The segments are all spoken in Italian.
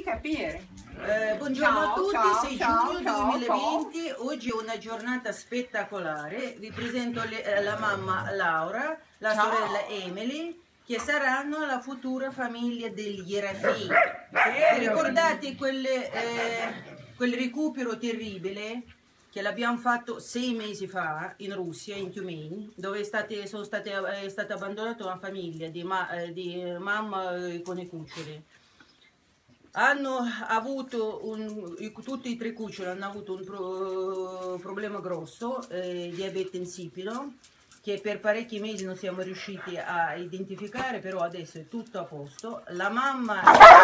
capire. Buongiorno a tutti, Ciao, 6 ciao, giugno ciao, 2020, oggi è una giornata spettacolare, vi presento la mamma Laura, la Ciao. sorella Emily, che saranno la futura famiglia degli Erafei. Vi ricordate quel recupero terribile che l'abbiamo fatto 6 mesi fa in Russia, in Tiumeni, dove è stata abbandonata una famiglia di mamma con i cuccioli. Hanno avuto tutti e tre cuccioli hanno avuto un problema grosso, diabete insipida, che per parecchi mesi non siamo riusciti a identificare, però adesso è tutto a posto. La mamma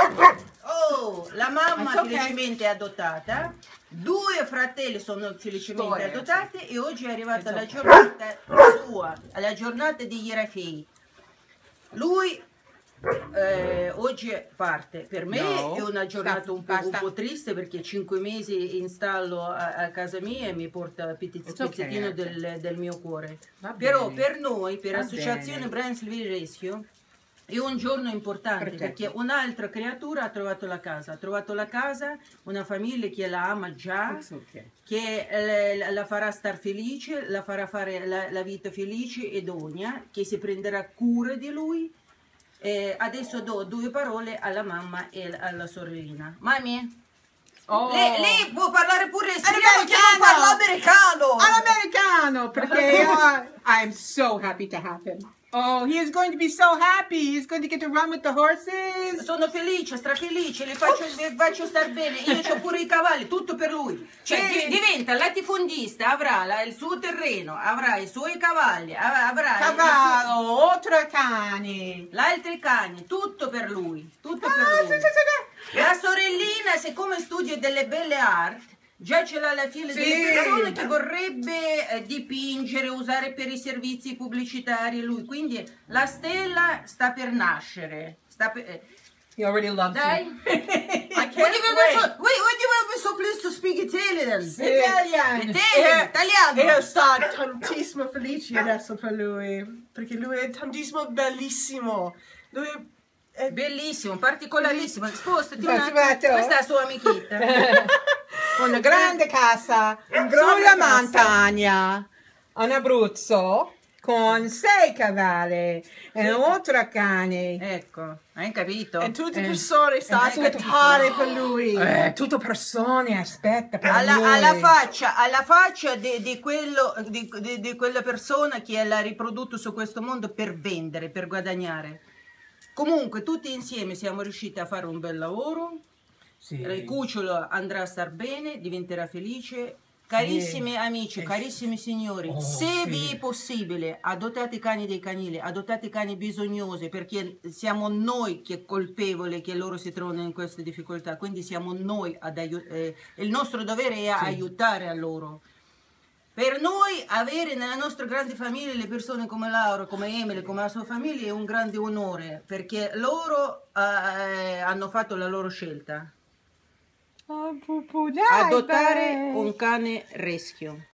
felicemente è adottata, 2 fratelli sono felicemente adottati e oggi è arrivata la giornata sua, la giornata degli Erafei. Lui oggi parte, per me è una giornata un po' triste perché 5 mesi in stallo a casa mia e mi porta il pezzettino del mio cuore. Però per noi, per l'associazione Brainsville Rescue, è un giorno importante perché un'altra creatura ha trovato la casa, una famiglia che la ama già, che la farà star felice, la farà fare la vita felice ed ogna, che si prenderà cura di lui. Adesso do 2 parole alla mamma e alla sorellina. Mami? Lei può parlare pure italiano, che non parla americano! All'americano, perché I'm so happy to have him. Oh, he is going to be so happy. He's going to get to run with the horses. Sono felice, strafelice, le faccio star bene. Io ho pure i cavalli, tutto per lui. Cioè, diventa latifondista, avrà il suo terreno, avrà i suoi cavalli, avrà Cavallo, altro cani. l'altro cani, tutto per lui. Tutto per lui. La sorellina, siccome studia delle belle arti, già ce l'ha la fila delle persone che vorrebbe dipingere, usare per i servizi pubblicitari lui. Quindi la stella sta per nascere. He already loves Dai. you. I can't wait. Would you be so pleased to speak Italian? Italiano. Io sto tantissimo felice adesso per lui, perché lui è tantissimo bellissimo. Lui è bellissimo, particolarissimo. Spostati un Aspetta. attimo. Questa è la sua amichetta. una grande casa sulla montagna in Abruzzo con 6 cavalli e un altro cane. Ecco, hai capito? E tutte persone stanno aspettare per lui. Tutte persone aspetta per lui. Alla faccia di quella persona che l'ha riprodotto su questo mondo per vendere, per guadagnare. Comunque tutti insieme siamo riusciti a fare un bel lavoro. Il cucciolo andrà a star bene, diventerà felice. Carissimi amici, carissimi signori, se vi è possibile, adottate i cani dei canili, adottate i cani bisognosi, perché siamo noi che colpevoli che loro si trovano in queste difficoltà, quindi siamo noi ad aiutare, il nostro dovere è aiutare a loro. Per noi avere nella nostra grande famiglia le persone come Laura, come Emily, come la sua famiglia è un grande onore, perché loro hanno fatto la loro scelta. Adottare un cane rescue.